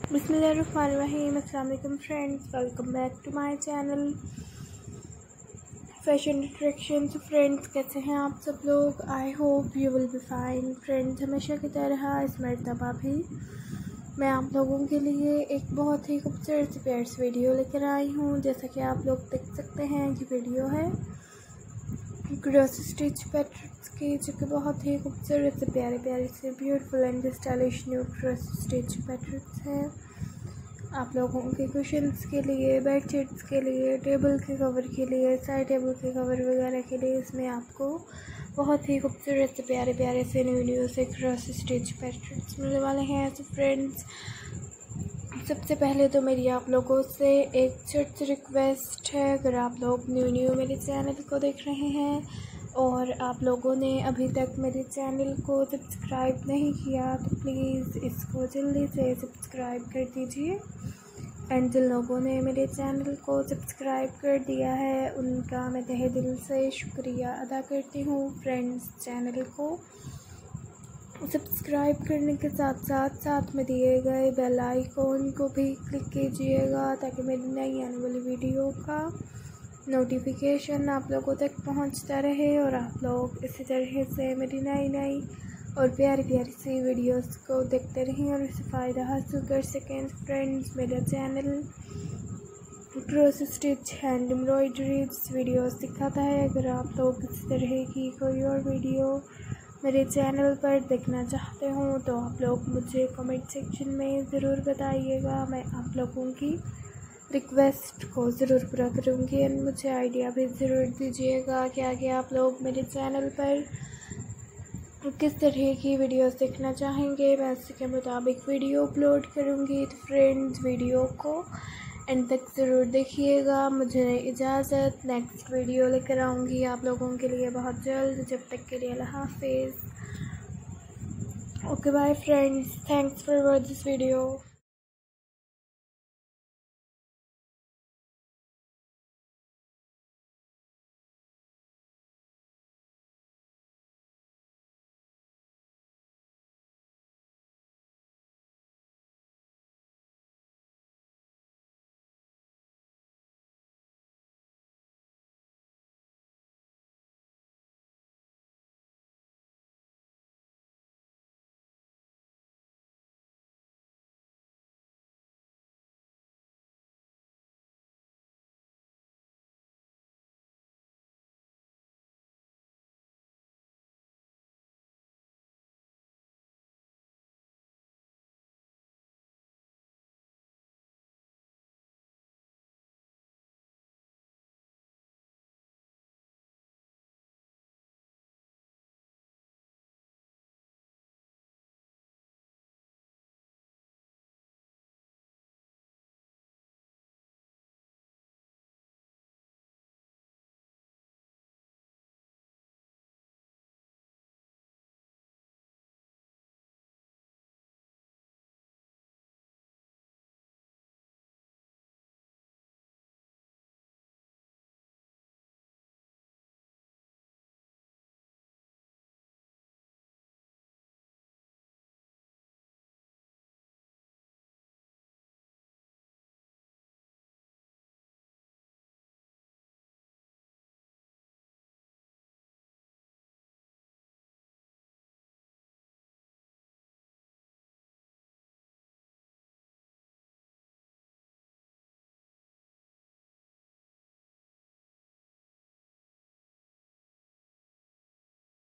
बिस्मिल्लाहिर्रहमानिर्रहीम। अस्सलाम वालेकुम friends, welcome back to my channel fashion attraction. तो फ्रेंड्स, कैसे हैं आप सब लोग? I hope you will be fine. Friends, हमेशा की तरह इस मरतबा भी मैं आप लोगों के लिए एक बहुत ही खूबसूरत सी प्यारी सी वीडियो लेकर आई हूँ। जैसा कि आप लोग देख सकते हैं, ये वीडियो है क्रॉस स्टिच पैटर्न्स की, जो कि बहुत ही खूबसूरत से प्यारे प्यारे से beautiful and stylish new cross stitch patterns हैं। आप लोगों के कुशन्स के लिए, बेडशीट्स के लिए, टेबल के कवर के लिए, साइड टेबल के कवर वगैरह के लिए इसमें आपको बहुत ही खूबसूरत से प्यारे प्यारे से न्यू से क्रॉस स्टिच पैटर्न्स मिलने वाले हैं। तो फ्रेंड्स, सबसे पहले तो मेरी आप लोगों से एक छोटी सी रिक्वेस्ट है, अगर आप लोग न्यू मेरे चैनल को देख रहे हैं और आप लोगों ने अभी तक मेरे चैनल को सब्सक्राइब नहीं किया तो प्लीज़ इसको जल्दी से सब्सक्राइब कर दीजिए। एंड जिन लोगों ने मेरे चैनल को सब्सक्राइब कर दिया है उनका मैं तहे दिल से शुक्रिया अदा करती हूँ। फ्रेंड्स, चैनल को सब्सक्राइब करने के साथ में दिए गए बेल आइकॉन को भी क्लिक कीजिएगा, ताकि मेरी नई आने वाली वीडियो का नोटिफिकेशन आप लोगों तक पहुंचता रहे और आप लोग इसी तरह से मेरी नई और प्यारी प्यारी सी वीडियोस को देखते रहें और इससे फ़ायदा हासिल कर सकें। फ्रेंड्स, मेरा channel cross stitch hand embroidery videos दिखाता है। अगर आप लोग इस तरह की कोई और वीडियो मेरे चैनल पर देखना चाहते हो तो आप लोग मुझे कमेंट सेक्शन में ज़रूर बताइएगा। मैं आप लोगों की रिक्वेस्ट को ज़रूर पूरा करूँगी एंड मुझे आइडिया भी ज़रूर दीजिएगा कि आगे आप लोग मेरे चैनल पर किस तरह की वीडियोस देखना चाहेंगे। मैं उसी के मुताबिक वीडियो अपलोड करूँगी। तो फ्रेंड्स, वीडियो को एंड तक ज़रूर देखिएगा। मुझे इजाज़त, नेक्स्ट वीडियो लेकर आऊँगी आप लोगों के लिए बहुत जल्द। जब तक के लिए अल्लाह हाफिज़। Okay bye friends, thanks for watch this video.